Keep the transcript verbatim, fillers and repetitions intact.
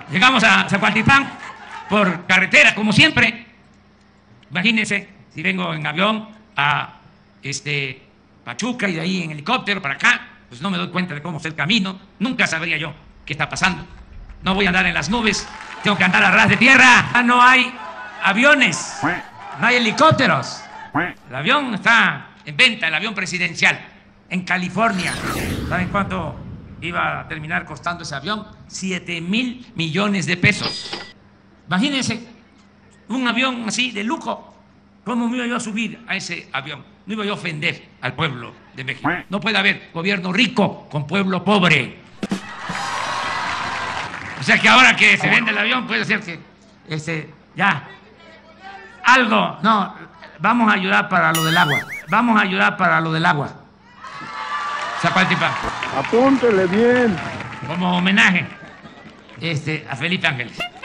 Llegamos a Zacualtipán por carretera, como siempre. Imagínense, si vengo en avión a este, Pachuca y de ahí en helicóptero para acá, pues no me doy cuenta de cómo está el camino. Nunca sabría yo qué está pasando. No voy a andar en las nubes, tengo que andar a ras de tierra. Ya no hay aviones, no hay helicópteros. El avión está en venta, el avión presidencial, en California. ¿Saben cuánto iba a terminar costando ese avión? Siete mil millones de pesos. Imagínense, un avión así de lujo. ¿Cómo me iba yo a subir a ese avión? No iba yo a ofender al pueblo de México. No puede haber gobierno rico con pueblo pobre. O sea que ahora que se vende el avión puede ser que este, ya algo, no, vamos a ayudar para lo del agua. Vamos a ayudar para lo del agua. Zacualtipán. Apúntele bien. Como homenaje este, a Felipe Ángeles.